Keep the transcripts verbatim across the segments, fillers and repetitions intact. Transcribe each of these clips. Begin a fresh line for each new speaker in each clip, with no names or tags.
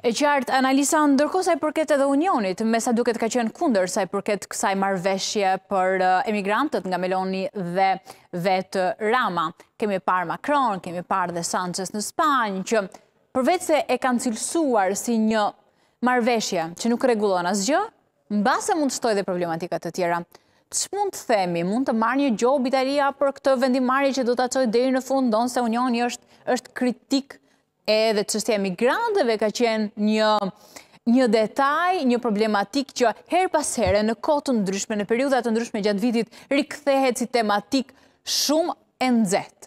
E qartë, Analisa, ndërkohë sa i përket edhe Unionit, me sa duket ka qenë kundër sa i përket kësaj marrëveshje për emigrantët nga Meloni dhe vetë Rama. Kemi parë Macron, kemi parë dhe Sanchez në Spanjë, që përveç se e kanë cilësuar si një marrëveshje që nuk rregullon asgjë, mbase mund të shtojë dhe problematika të tjera. Ç'mund të themi, mund të marrë një gjob Italia për këtë vendimarrje që do ta çojë deri në fund, ndonse Unioni është është kritik. Edhe çështja e migrantëve ka qenë një, një detaj, një problematik që her pas here në kohë të ndryshme, në periudha të ndryshme gjatë vitit, rikthehet si tematik shumë e nxehtë.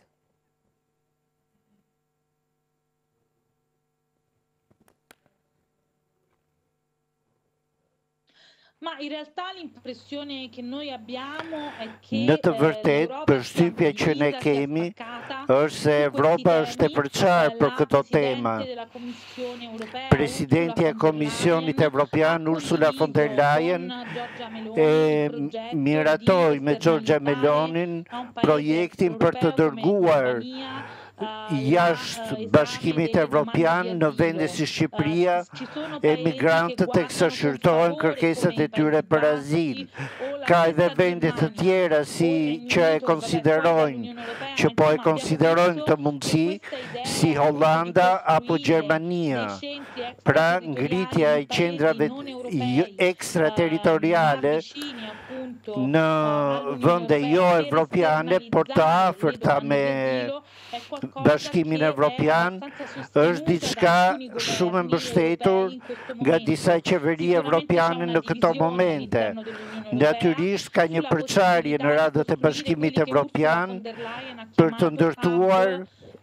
Ma in realtà l'impressione che noi abbiamo è che
Në të vërtet, përshtypja që ne kemi është se Evropa është e përçarë për këto tema. Presidenti e Komisionit Evropian Ursula von der Leyen e miratoi me Giorgia Melonin projektin për të dërguar jashtë Bashkimit Evropian në vende si Shqipëria emigrantët e kësa shërtojnë kërkesat e tyre për azil. Ka edhe vende të tjera si që e konsiderojnë, që po e konsiderojnë të mundësi, si Hollanda apo Gjermania. Pra ngritja e qendrave ekstrateritoriale në vende jo evropiane, por të afërta me Bashkimin Evropian, është diçka shumë e mbështetur nga disa qeveri evropiane në këto momente. Natyrisht ka një përçarje në radhët e Bashkimit Evropian për të ndërtuar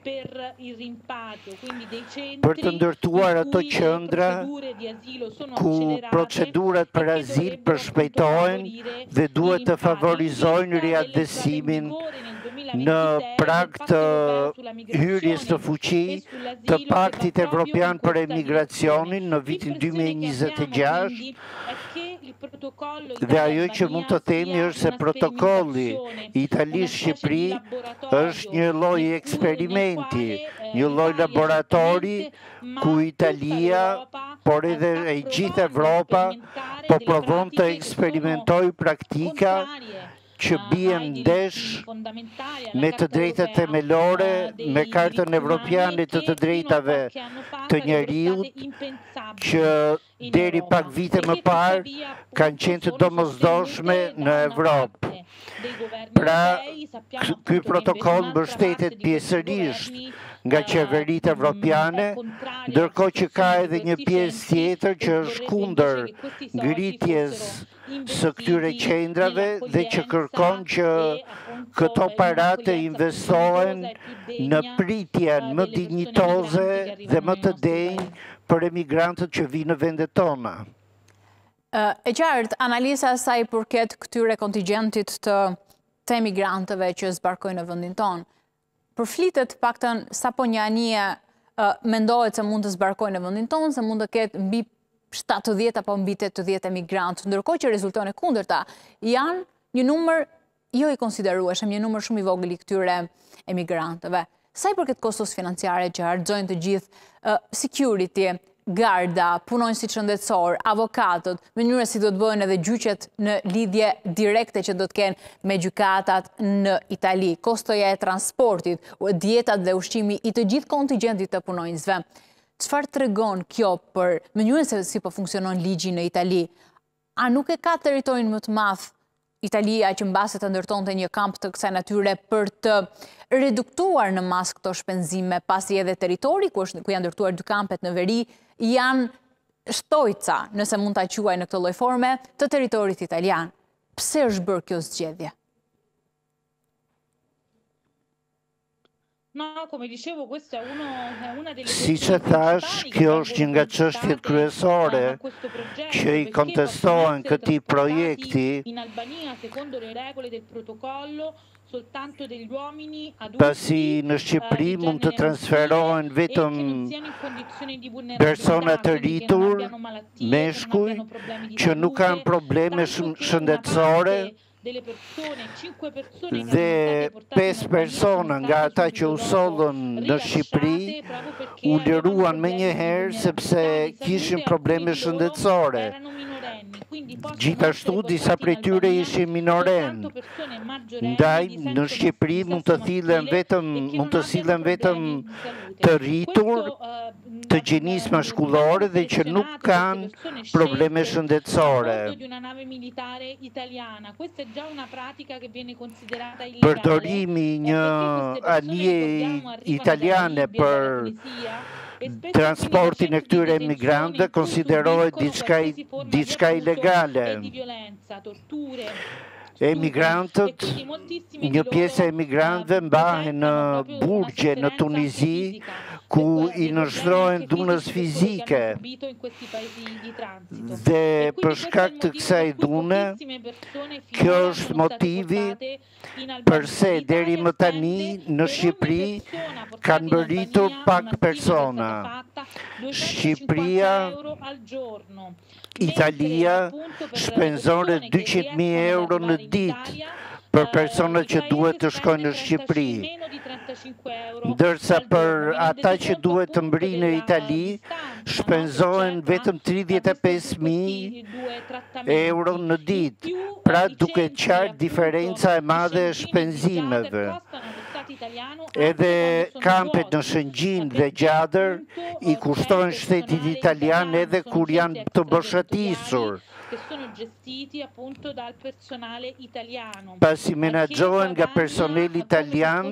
për të ndërtuar ato qendra ku procedurat për azil përshpejtohen dhe duhet të favorizojnë riadhesimin në prag të hyrjes të fuqi të Paktit Evropian për emigracionin në vitin dy mijë e njëzet e gjashtë, dhe ajo që mund të themi është se protokolli Itali-Shqipëri është një lloj eksperimenti, një lloj laboratori ku Italia, por edhe e gjithë Evropa, po provon të eksperimentojë praktika që bien ndesh me të drejtat themelore, me Kartën Evropiane të të drejtave të njeriut, që deri pak vite më parë kanë qenë të domosdoshme në Evropë. Pra, ky protokoll mbështetet pjesërisht nga qeveritë evropiane, ndërkohë që ka edhe një pjesë tjetër që është kundër ngritjes së këtyre qendrave dhe që kërkon që këto para të investohen në pritjen më dinjitoze dhe më të denjë për emigrantët që vinë në vendet tona.
E qartë, analisa sa i përket këtyre kontingjentit të, të emigrantëve që zbarkojnë në vendin tonë. Përflitet paktën sapo një anije mendohet se mund të zbarkojnë në vendin tonë, se mund të ketë mbi shtatëdhjetë apo mbi tetëdhjetë emigrantë, ndërkohë që rezulton e kundërta janë një numër jo i konsiderueshëm, një numër shumë i vogël i këtyre emigrantëve. Sa i përket kostos financiare që harxojnë të gjithë uh, security, garda, punonjësit shëndetësor, avokatët, mënyra si do të bëhen edhe gjyqet në lidhje direkte që do të kenë me gjykatat në Itali, kostoja e transportit, dietat dhe ushqimi i të gjithë kontingjentit të punonjësve. Çfarë tregon kjo për mënyrën se si po funksionon ligji në Itali? A nuk e ka territorin më të madh Italia që mbase të ndërtonte një kamp të kësaj natyre për të reduktuar në mas këto shpenzime, pasi edhe territori ku, është, ku janë ndërtuar dy kampet në veri janë shtojca, nëse mund ta quaj në këtë lloj forme, të territorit italian. Pse është bërë kjo zgjedhje?
Si që thash, kjo është një nga çështjet kryesore që i kontestohen këtij projekti, pasi në Shqipëri mund të transferohen vetëm persona të rritur, meshkuj, që nuk kanë probleme shëndetësore, dhe pesë persona nga ata që u sollën në Shqipëri u liruan me njëherë sepse kishin probleme shëndetësore. Gjithashtu, disa prej tyre ishin minoren. Ndaj, në Shqipëri mund të sillen vetëm, mund të sillen vetëm të rritur, të gjinisë maskullore dhe që nuk kanë probleme shëndetësore. Përdorimi një anije italiane për transportin e këtyre emigrantëve konsiderohet diçka ilegale. Emigrantët, një pjesë e emigrantëve mbahen në burgje në Tunizi, ku i nështrojnë dhunës fizike. Dhe për shkak të kësaj dhune, kjo është motivi përse deri më tani në Shqipëri kanë mbërritur pak persona. Shqipëria, Italia shpenzon rreth dyqind mijë euro në ditë për personat që duhet të shkojnë në Shqipëri. Ndërsa për ata që duhet të mbërrinë në Itali, shpenzohen vetëm tridhjetë e pesë mijë euro në ditë, pra duke qartë diferenca e madhe e shpenzimeve. Edhe kampet në Shëngjin dhe Gjadër i kushtojnë shtetit italian edhe kur janë të boshatisur, pasi menaxhohen nga personel italian